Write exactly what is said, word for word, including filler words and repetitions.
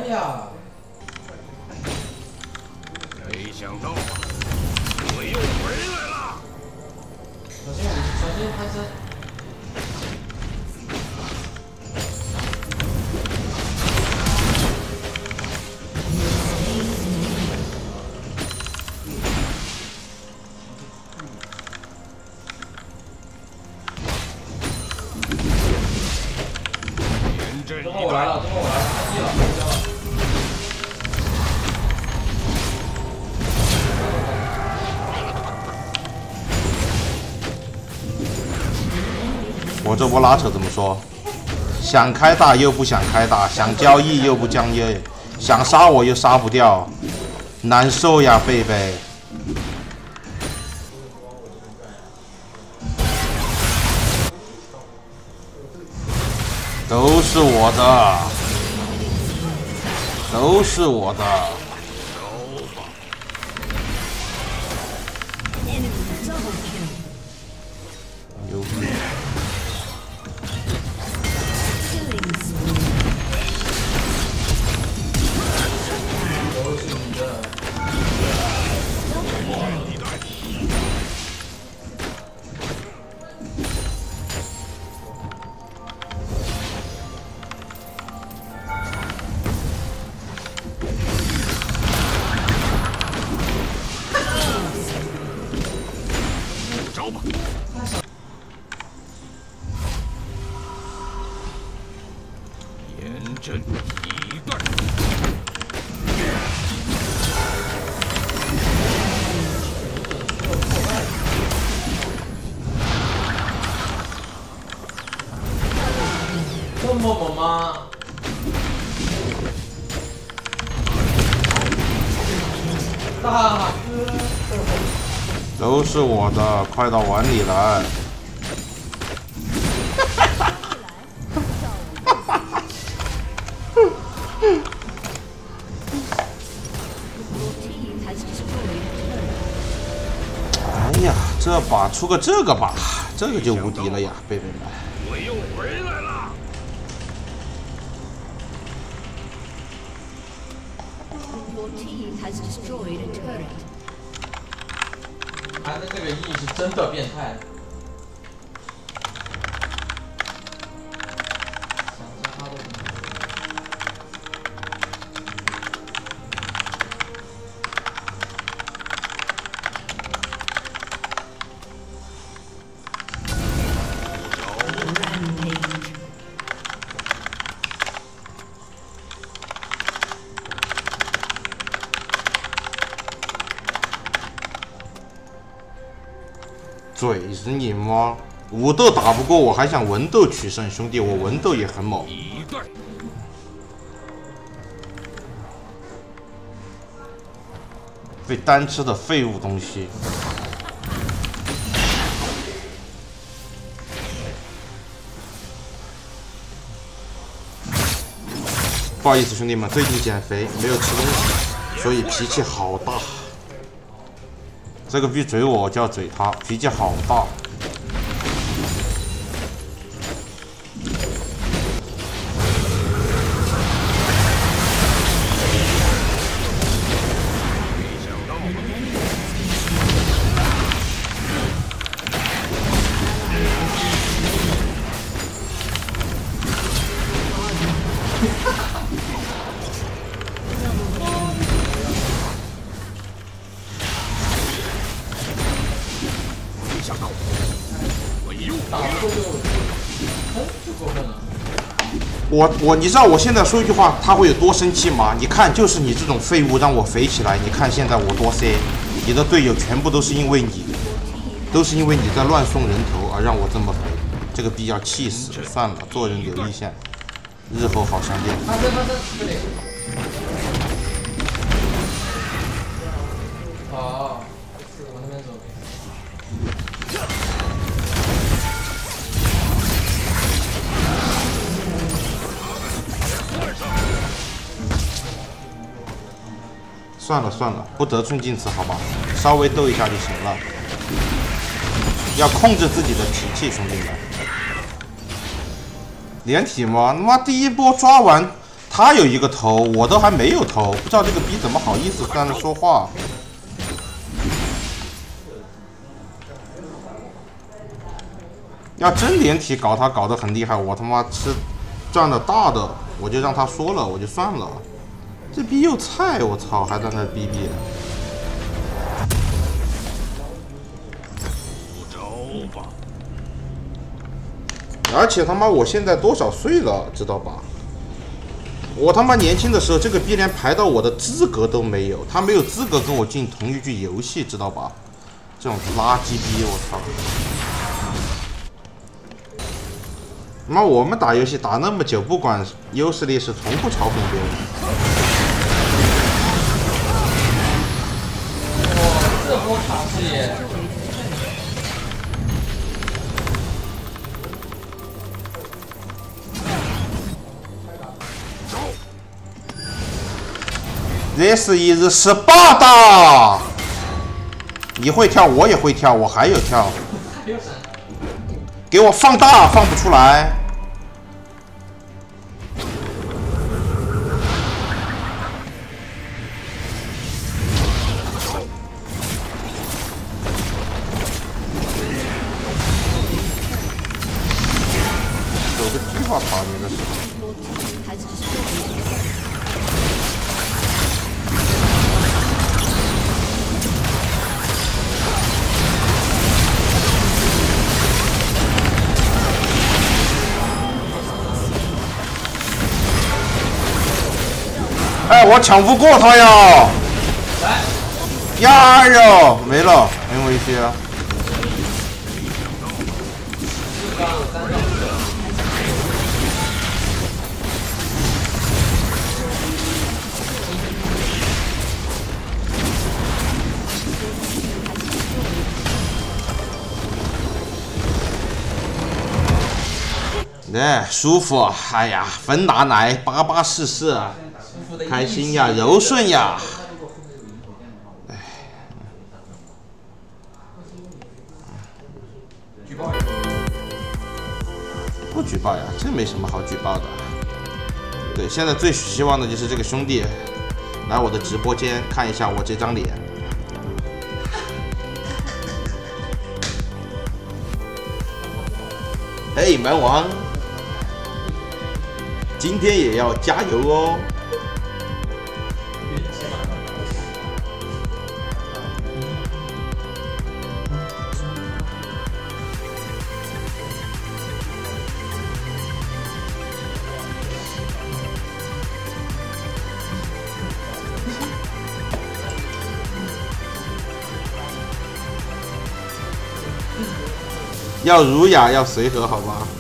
呀！ 没想到啊，我又回来了。 小心，小心潘森。 严阵中后我来了，中后我来了，开机了，开机了。 我这波拉扯怎么说？想开大又不想开大，想交易又不交易，想杀我又杀不掉，难受呀，贝贝。都是我的，都是我的。牛逼！ 严阵以待。 这么猛吗？大哥， 都是我的，快到碗里来！哎呀，这把出个这个吧，这个就无敌了呀，贝贝们！ 我又回来了。 Your team has destroyed a turret. 他的这个 E 是真的变态。想着他的东西。 Rampage. 嘴是你吗？武斗打不过我，还想文斗取胜，兄弟，我文斗也很猛。 以待。 被单吃的废物东西。不好意思，兄弟们，最近减肥没有吃东西，所以脾气好大。这个逼嘴我，我就要嘴他，脾气好大。我我你知道我现在说一句话他会有多生气吗？你看，就是你这种废物让我肥起来，你看现在我多 C， 你的队友全部都是因为你，都是因为你在乱送人头而让我这么肥，这个逼要气死！算了，做人留一线，日后好相见。 发生发生，这里。好，往那边走。 算了算了，不得寸进尺，好吧，稍微斗一下就行了。要控制自己的脾气，兄弟们。连体吗？他妈第一波抓完，他他有一个头，我都还没有头，不知道这个逼怎么好意思在那说话。要真连体搞他搞得很厉害，我他妈吃赚了大的，我就让他说了，我就算了。这逼又菜，我操，还在那逼逼。 不着吧。 而且他妈我现在多少岁了，知道吧？我他妈年轻的时候，这个逼连排到我的资格都没有，他没有资格跟我进同一局游戏，知道吧？这种垃圾逼，我操！他妈我们打游戏打那么久，不管优势劣势，从不嘲讽别人。 哇，这波卡视野。 This is Sparta。你会跳，我也会跳，我还有跳。给我放大，放不出来。有个计划塔，你这是。 哎，我抢不过他呀！呀哟，没了，很危险啊！哎，舒服！哎呀，分拿奶，巴巴适适。 开心呀，柔顺呀，哎， 举报不举报呀，这没什么好举报的。对，现在最希望的就是这个兄弟来我的直播间看一下我这张脸。嘿，蛮王，今天也要加油哦！ 要儒雅，要随和，好吗？